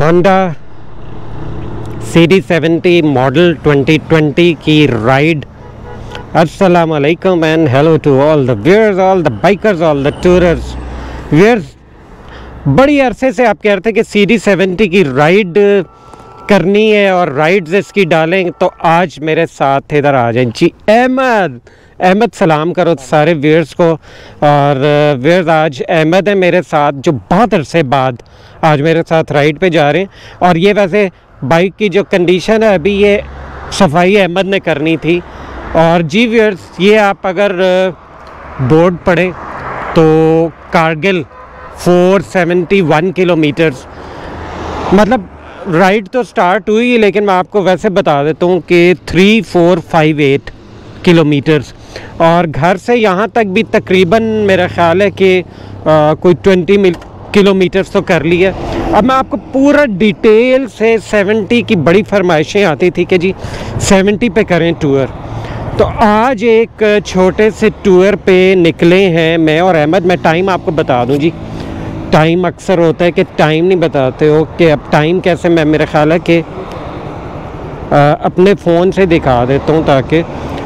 Honda CD70 model 2020 की ride. अस्सलाम वालेकुम and hello to all the viewers, all the bikers, all the tourers. Viewers, बड़ी अरसे से आप कह रहे थे कि CD70 की राइड करनी है और राइड्स इसकी डालें, तो आज मेरे साथ इधर आ जाए जी अहमद सलाम करो सारे व्यूअर्स को। और व्यूअर्स, आज अहमद है मेरे साथ जो बहुत अरसे बाद आज मेरे साथ राइड पे जा रहे हैं। और ये वैसे बाइक की जो कंडीशन है अभी ये सफाई अहमद ने करनी थी। और जी व्यूअर्स, ये आप अगर बोर्ड पढ़ें तो कारगिल 471 किलोमीटर्स, मतलब राइड तो स्टार्ट हुई, लेकिन मैं आपको वैसे बता देता हूँ कि 3458 किलोमीटर्स। और घर से यहाँ तक भी तकरीबन मेरा ख़्याल है कि कोई 20 किलोमीटर्स तो कर लिया। अब मैं आपको पूरा डिटेल से 70 की बड़ी फरमाइशें आती थी कि जी 70 पे करें टूर, तो आज एक छोटे से टूर पे निकले हैं मैं और अहमद। मैं टाइम आपको बता दूं जी, टाइम अक्सर होता है कि टाइम नहीं बताते हो कि अब टाइम कैसे, मैं मेरा ख्याल है कि अपने फ़ोन से दिखा देता हूँ ताकि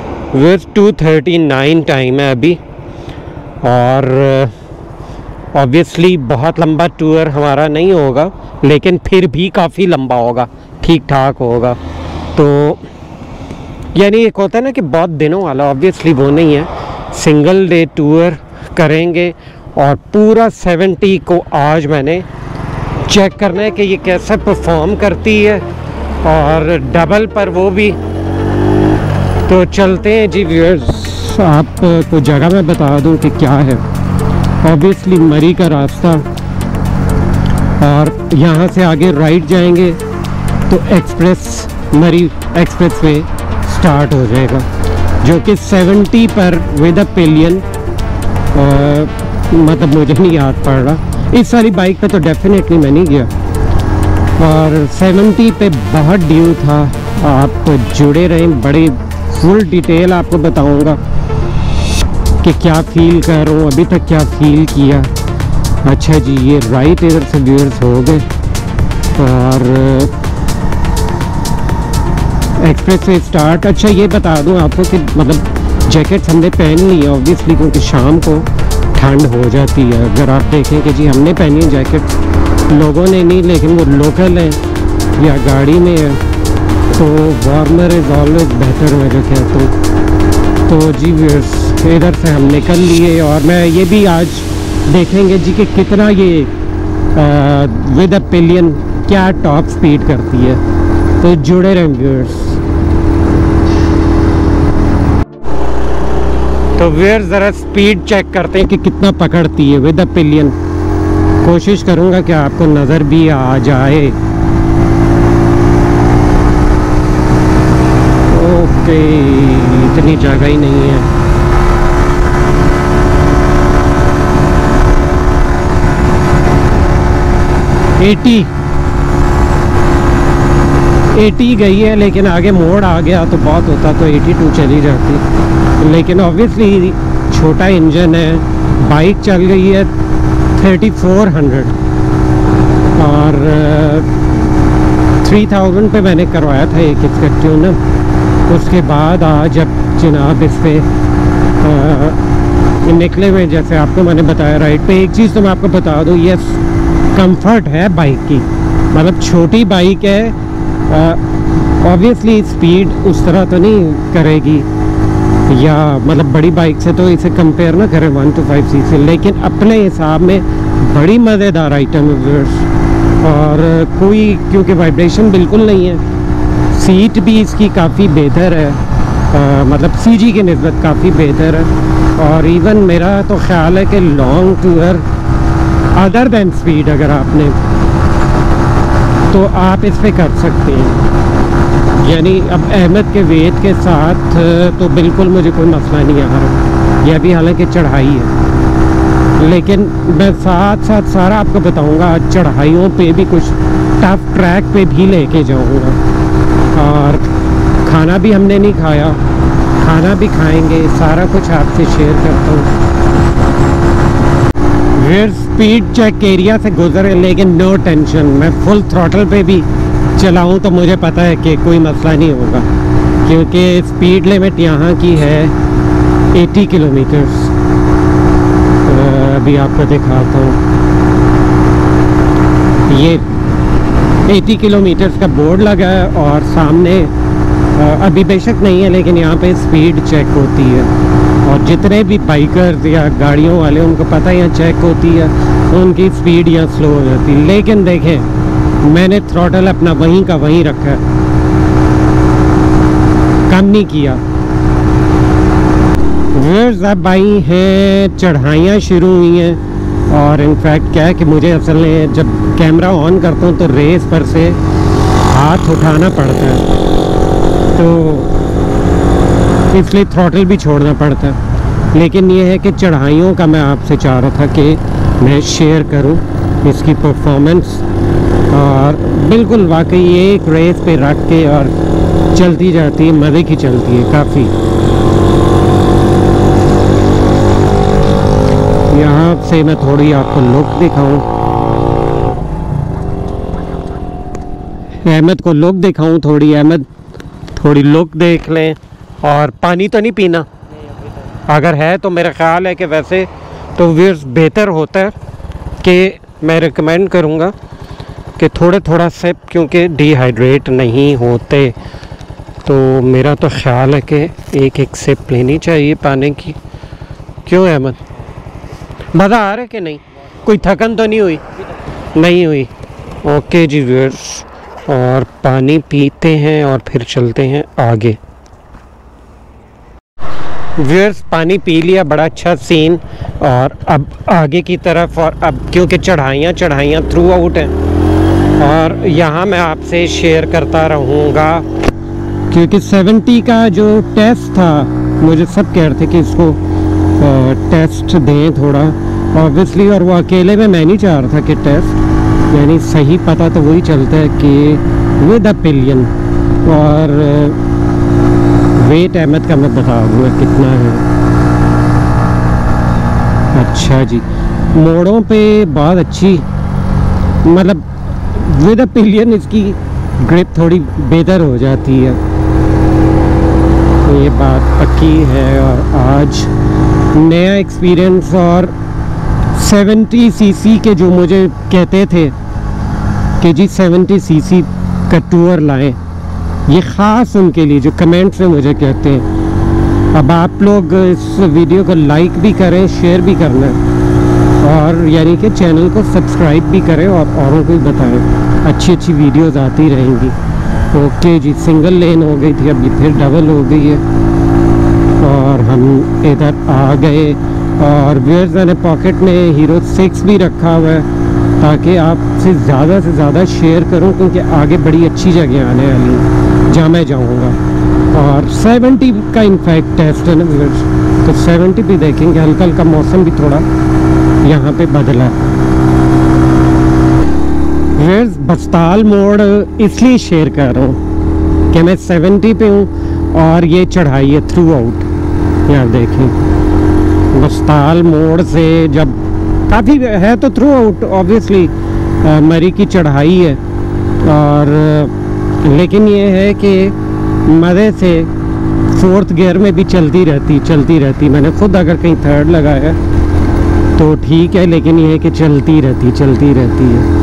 2:39 टाइम है अभी। और ऑब्वियसली बहुत लंबा टूर हमारा नहीं होगा, लेकिन फिर भी काफ़ी लंबा होगा, ठीक ठाक होगा। तो यानी एक होता है ना कि बहुत दिनों वाला, ऑब्वियसली वो नहीं है। सिंगल डे टूर करेंगे और पूरा 70 को आज मैंने चेक करना है कि ये कैसे परफॉर्म करती है, और डबल पर वो भी। तो चलते हैं जी व्यूअर्स, आपको जगह मैं बता दूं कि क्या है। ऑब्वियसली मरी का रास्ता, और यहाँ से आगे राइट जाएंगे तो मरी एक्सप्रेस वे स्टार्ट हो जाएगा, जो कि 70 पर विद अ पिलियन, मतलब मुझे नहीं याद पड़ रहा, इस सारी बाइक पे तो डेफिनेटली मैं नहीं गया। और 70 पे बहुत ड्यू था। आप जुड़े रहें, बड़ी फुल डिटेल आपको बताऊंगा कि क्या फील कर रहा हूँ, अभी तक क्या फील किया। अच्छा जी, ये राइट इधर से व्यूअर्स हो गए और एक्सप्रेस वे स्टार्ट। अच्छा ये बता दूं आपको कि मतलब जैकेट्स हमने पहन ली है ऑब्वियसली, क्योंकि शाम को ठंड हो जाती है। अगर आप देखें कि जी हमने पहनी है जैकेट, लोगों ने नहीं, लेकिन वो लोकल है या गाड़ी में है, तो वार्मर इज़ ऑलवेज बेहतर, मैं जो कहता हूँ। तो जी व्यूअर्स, इधर से हम निकल लिए और मैं ये भी आज देखेंगे जी कि कितना ये विद अ पिलियन क्या टॉप स्पीड करती है। तो जुड़े रहें व्यूअर्स। तो व्यूअर्स, ज़रा स्पीड चेक करते हैं कि कितना पकड़ती है विद अ पिलियन। कोशिश करूँगा कि आपको नज़र भी आ जाए। ओके, इतनी जगह ही नहीं है। एटी गई है, लेकिन आगे मोड़ आ गया तो बहुत होता तो 82 चली जाती, लेकिन ऑब्वियसली छोटा इंजन है। बाइक चल गई है 3400 और 3000 पे मैंने करवाया था एक इसका ट्यूनअप। उसके बाद आज अब जनाब इस पे निकले हुए, जैसे आपको मैंने बताया राइड पे। एक चीज़ तो मैं आपको बता दूँ, ये कंफर्ट है बाइक की, मतलब छोटी बाइक है। ऑब्वियसली स्पीड उस तरह तो नहीं करेगी, या मतलब बड़ी बाइक से तो इसे कंपेयर ना करें 125 cc, लेकिन अपने हिसाब में बड़ी मज़ेदार आइटम है व्यूअर्स। और कोई क्योंकि वाइब्रेशन बिल्कुल नहीं है, सीट भी इसकी काफ़ी बेहतर है, मतलब CG की निस्बत काफ़ी बेहतर है। और इवन मेरा तो ख्याल है कि long tour other than speed अगर आपने, तो आप इस पे कर सकते हैं। यानी अब अहमद के वेट के साथ तो बिल्कुल मुझे कोई मसला नहीं आ रहा। यह भी हालांकि चढ़ाई है, लेकिन मैं साथ साथ सारा आपको बताऊंगा। चढ़ाइयों पे भी कुछ टफ ट्रैक पे भी लेके जाऊंगा। और खाना भी हमने नहीं खाया, खाना भी खाएंगे, सारा कुछ आपसे शेयर करता हूँ। फिर स्पीड चेक एरिया से गुजरे, लेकिन नो टेंशन, मैं फुल थ्रॉटल पे भी चलाऊं तो मुझे पता है कि कोई मसला नहीं होगा, क्योंकि स्पीड लिमिट यहाँ की है 80 किलोमीटर्स। अभी आपको दिखाता हूँ, ये 80 किलोमीटर्स का बोर्ड लगा है और सामने अभी बेशक नहीं है, लेकिन यहाँ पे स्पीड चेक होती है और जितने भी बाइकर्स या गाड़ियों वाले उनको पता है यहाँ चेक होती है, तो उनकी स्पीड यहाँ स्लो हो जाती है। लेकिन देखें, मैंने थ्रॉटल अपना वहीं का वहीं रखा है, कम नहीं किया। अब आई हैं चढ़ाइयाँ शुरू हुई हैं और इनफैक्ट क्या है कि मुझे असल में जब कैमरा ऑन करता हूँ तो रेस पर से हाथ उठाना पड़ता है, तो इसलिए थ्रॉटल भी छोड़ना पड़ता है। लेकिन ये है कि चढ़ाइयों का मैं आपसे चाह रहा था कि मैं शेयर करूं इसकी परफॉर्मेंस, और बिल्कुल वाकई एक रेस पे रख के और चलती जाती है, मज़े की चलती है काफ़ी। यहाँ से मैं थोड़ी आपको लुक दिखाऊं, अहमद को लुक दिखाऊं थोड़ी, अहमद थोड़ी लुक देख लें। और पानी तो नहीं पीना, अगर है तो मेरा ख़्याल है कि वैसे तो व्यूअर्स बेहतर होता है कि मैं रिकमेंड करूँगा कि थोड़ा सिप, क्योंकि डिहाइड्रेट नहीं होते। तो मेरा तो ख्याल है कि एक सिप लेनी चाहिए पानी की। क्यों अहमद, मज़ा आ रहा है कि नहीं? कोई थकन तो नहीं हुई? नहीं हुई। ओके जी व्यूअर्स, और पानी पीते हैं और फिर चलते हैं आगे। व्यूअर्स पानी पी लिया, बड़ा अच्छा सीन, और अब आगे की तरफ। और अब क्योंकि चढ़ाइयाँ थ्रू आउट हैं और यहाँ मैं आपसे शेयर करता रहूँगा, क्योंकि 70 का जो टेस्ट था, मुझे सब कह रहे थे कि इसको टेस्ट दें थोड़ा ऑब्वियसली, और वो अकेले में मैं नहीं चाह रहा था कि टेस्ट, यानी सही पता तो वही चलता है कि विद अ पिलियन। और वेट अहमद का मैं बता दूँगा कितना है। अच्छा जी, मोड़ों पे बहुत अच्छी, मतलब विद अ पिलियन इसकी ग्रिप थोड़ी बेहतर हो जाती है, ये बात पक्की है। और आज नया एक्सपीरियंस, और 70 सीसी के जो मुझे कहते थे कि जी 70 सीसी का टूर लाएं, ये ख़ास उनके लिए जो कमेंट्स में मुझे कहते हैं। अब आप लोग इस वीडियो को लाइक भी करें, शेयर भी करना, और यानी कि चैनल को सब्सक्राइब भी करें और औरों को भी बताएं, अच्छी वीडियोस आती रहेंगी। ओके जी, सिंगल लेन हो गई थी, अभी फिर डबल हो गई है और हम इधर आ गए। और व्यूअर्स मैंने पॉकेट में हीरो 6 भी रखा हुआ है ताकि आपसे ज़्यादा शेयर करूं, क्योंकि आगे बड़ी अच्छी जगह आने वाली है जहाँ मैं जाऊँगा। और 70 का इनफैक्ट टेस्ट है ना व्यूअर्स, तो 70 भी देखेंगे। हल्का हल्का मौसम भी थोड़ा यहाँ पे बदला है। व्यूअर्स बस्ताल मोड़ इसलिए शेयर कर रहा हूँ कि मैं 70 पे हूँ और ये चढ़ाई है थ्रू आउट। यार देखें, बस्ताल मोड़ से जब काफ़ी है तो थ्रू आउट ऑब्वियसली मरी की चढ़ाई है, और लेकिन ये है कि मज़े से 4th गियर में भी चलती रहती। मैंने खुद अगर कहीं 3rd लगाया तो ठीक है, लेकिन ये है कि चलती रहती है।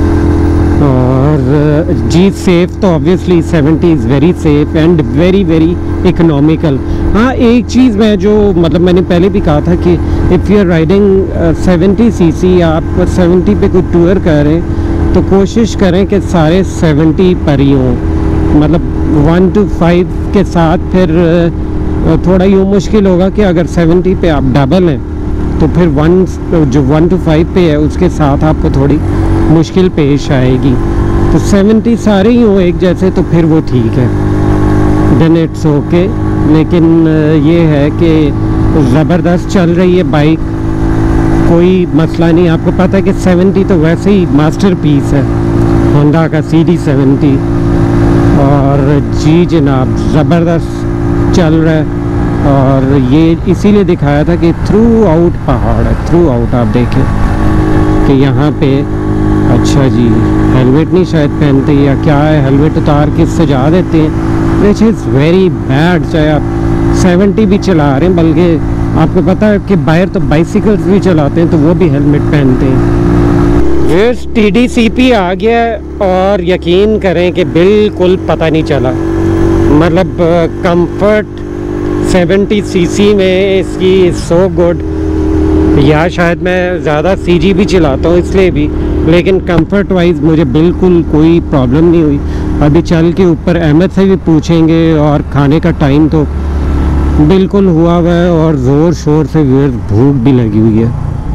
और जी सेफ तो obviously 70 is very safe and very economical. हाँ, एक चीज़ मैं जो मतलब मैंने पहले भी कहा था कि if you are riding 70 CC, आप 70 पे कोई टूर करें तो कोशिश करें कि सारे 70 पर ही हों। मतलब 1 to 5 के साथ फिर थोड़ा यूँ मुश्किल होगा कि अगर 70 पे आप डबल हैं तो फिर 1 to 5 पे है उसके साथ आपको थोड़ी मुश्किल पेश आएगी। तो 70 सारे ही हों एक जैसे तो फिर वो ठीक है, देन इट्स ओके। लेकिन ये है कि ज़बरदस्त चल रही है बाइक, कोई मसला नहीं। आपको पता है कि 70 तो वैसे ही मास्टरपीस है होंडा का CD70, और जी जनाब ज़बरदस्त चल रहा है। और ये इसीलिए दिखाया था कि थ्रू आउट पहाड़ है, थ्रू आउट आप देखें कि यहाँ पे अच्छा जी हेलमेट नहीं शायद पहनते या क्या है, हेलमेट उतार के सजा देते हैं, विच इज़ वेरी बैड। चाहे आप 70 भी चला रहे हैं, बल्कि आपको पता है कि बाहर तो बाइसिकल्स भी चलाते हैं तो वो भी हेलमेट पहनते हैं। ये TDCP आ गया और यकीन करें कि बिल्कुल पता नहीं चला, मतलब कंफर्ट 70cc में इसकी सो गुड। या शायद मैं ज़्यादा CG भी चलाता हूँ इसलिए भी, लेकिन कंफर्ट वाइज मुझे बिल्कुल कोई प्रॉब्लम नहीं हुई। अभी चल के ऊपर अहमद से भी पूछेंगे, और खाने का टाइम तो बिल्कुल हुआ हुआ है और ज़ोर शोर से भूख भी लगी हुई है।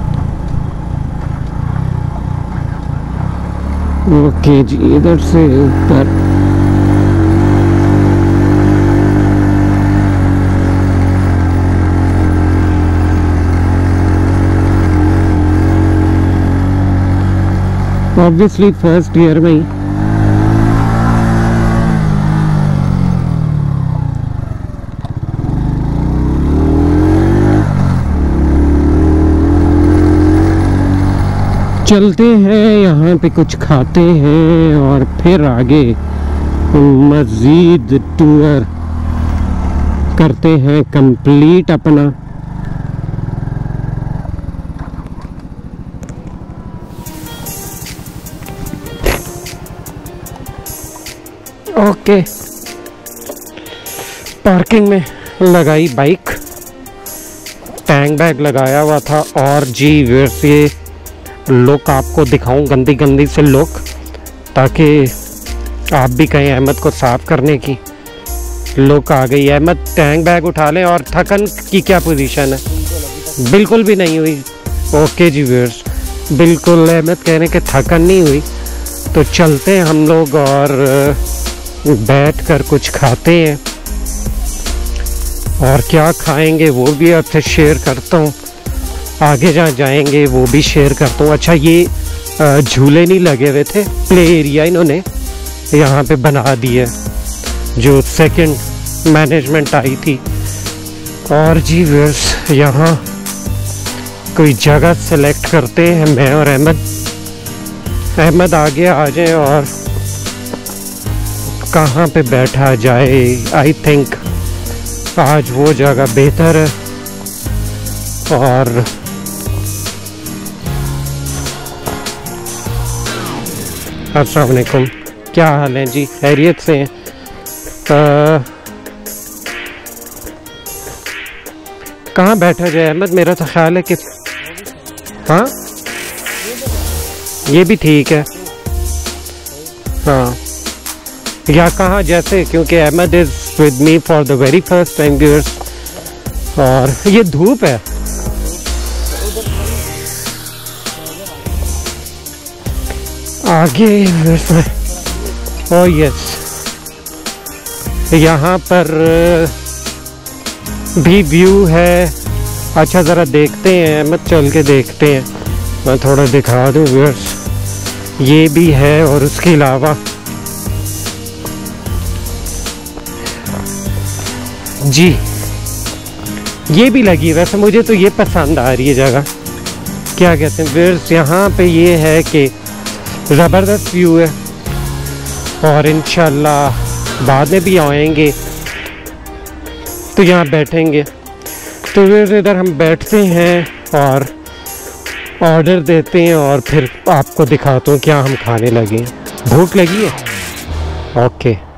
ओके जी, इधर से ऊपर ऑब्वियसली फर्स्ट ईयर में ही। चलते हैं यहाँ पे कुछ खाते हैं और फिर आगे मज़ीद टूर करते हैं कंप्लीट अपना। ओके, पार्किंग में लगाई बाइक, टैंक बैग लगाया हुआ था। और जी व्यूअर्स, ये लुक आपको दिखाऊं, गंदी गंदी से लुक, ताकि आप भी कहें अहमद को साफ़ करने की लुक आ गई। अहमद टैंक बैग उठा लें। और थकन की क्या पोजीशन है? बिल्कुल भी नहीं हुई। ओके जी व्यूअर्स, बिल्कुल अहमद कह रहे हैं कि थकन नहीं हुई। तो चलते हैं हम लोग और बैठ कर कुछ खाते हैं, और क्या खाएंगे वो भी आपसे शेयर करता हूँ। आगे जहाँ जाएंगे वो भी शेयर करता हूँ। अच्छा, ये झूले नहीं लगे हुए थे, प्ले एरिया इन्होंने यहाँ पे बना दिया, जो सेकंड मैनेजमेंट आई थी। और जी व्यूअर्स, यहाँ कोई जगह सेलेक्ट करते हैं मैं और अहमद आगे आ जाए और कहाँ पे बैठा जाए। आई थिंक आज वो जगह बेहतर है। और अस्सलाम वालेकुम, क्या हाल है जी? खैरियत से हैं? कहाँ बैठा जाए अहमद? मेरा तो ख्याल है कि हाँ, ये भी ठीक है। हाँ, या कहाँ जैसे, क्योंकि Ahmed is with me for the very first time viewers. और ये धूप है। आगे ओह यस, यहाँ पर भी व्यू है। अच्छा, ज़रा देखते हैं अहमद, चल के देखते हैं। मैं थोड़ा दिखा दूँ व्यूअर्स, ये भी है। और उसके अलावा जी ये भी लगी। वैसे मुझे तो ये पसंद आ रही है जगह, क्या कहते हैं व्यूअर्स, यहाँ पे ये है कि ज़बरदस्त व्यू है। और इंशाल्लाह बाद में भी आएंगे तो यहाँ बैठेंगे। तो व्यूअर्स, इधर हम बैठते हैं और ऑर्डर देते हैं, और फिर आपको दिखाता हूँ क्या हम खाने लगे हैं। भूख लगी है? ओके।